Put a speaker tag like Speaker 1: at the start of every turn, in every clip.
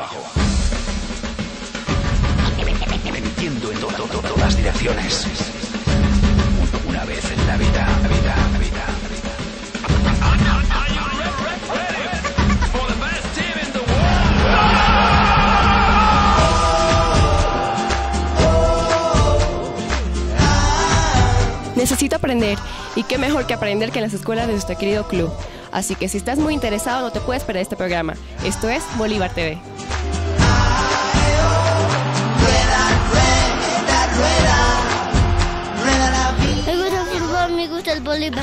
Speaker 1: Emitiendo en todas direcciones. Una vez en la vida.
Speaker 2: Necesito aprender, y qué mejor que aprender que en las escuelas de nuestro querido club. Así que si estás muy interesado, no te puedes perder este programa. Esto es Bolívar TV.
Speaker 3: Me gusta el fútbol, me gusta el Bolívar.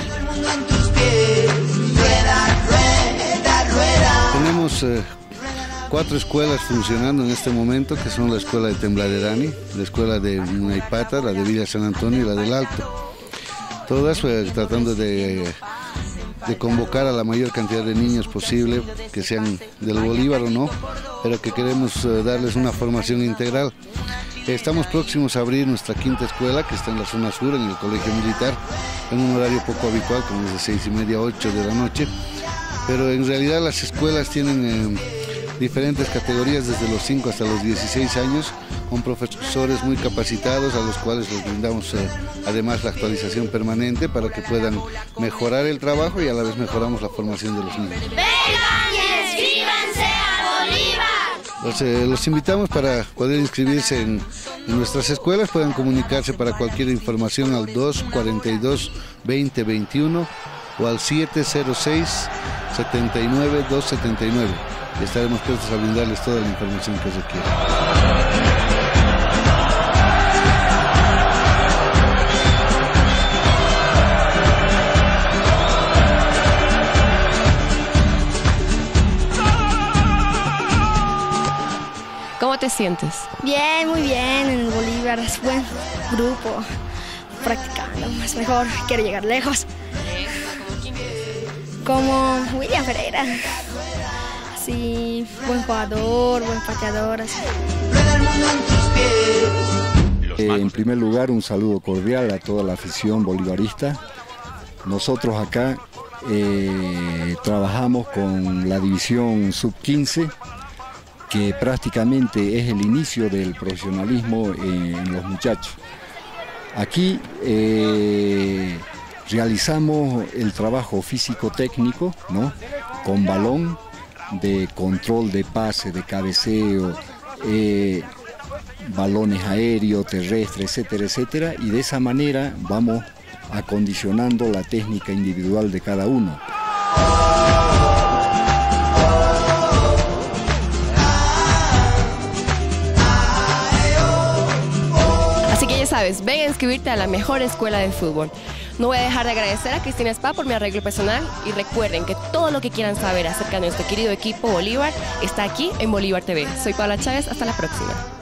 Speaker 4: Tenemos 4 escuelas funcionando en este momento, que son la escuela de Tembladerani, la escuela de Munaipata, la de Villa San Antonio y la del Alto. Todas tratando de convocar a la mayor cantidad de niños posible, que sean del Bolívar o no, pero que queremos darles una formación integral. Estamos próximos a abrir nuestra 5ª escuela, que está en la zona sur, en el Colegio Militar, en un horario poco habitual, como es de 6:30 a 8 de la noche, pero en realidad las escuelas tienen diferentes categorías desde los 5 hasta los 16 años, con profesores muy capacitados a los cuales les brindamos además la actualización permanente para que puedan mejorar el trabajo y a la vez mejoramos la formación de los niños.
Speaker 3: ¡Vengan y inscríbanse a Bolívar!
Speaker 4: Los invitamos para poder inscribirse en nuestras escuelas, puedan comunicarse para cualquier información al 242-2021 o al 706-79-279. Estaremos prestos a brindarles toda la información que requieran.
Speaker 2: ¿Cómo te sientes?
Speaker 3: Bien, muy bien, en el Bolívar es buen grupo, practicando más mejor, quiero llegar lejos. Como William Ferreira, así, buen jugador, buen pateador, así.
Speaker 5: En primer lugar, un saludo cordial a toda la afición bolivarista. Nosotros acá trabajamos con la división sub-15, que prácticamente es el inicio del profesionalismo en los muchachos. Aquí realizamos el trabajo físico-técnico, ¿no?, con balón, de control de pase, de cabeceo, balones aéreos, terrestres, etcétera, etcétera, y de esa manera vamos acondicionando la técnica individual de cada uno.
Speaker 2: Así que ya sabes, ven a inscribirte a la mejor escuela de fútbol. No voy a dejar de agradecer a Cristina Spa por mi arreglo personal y recuerden que todo lo que quieran saber acerca de nuestro querido equipo Bolívar está aquí en Bolívar TV. Soy Paula Chávez, hasta la próxima.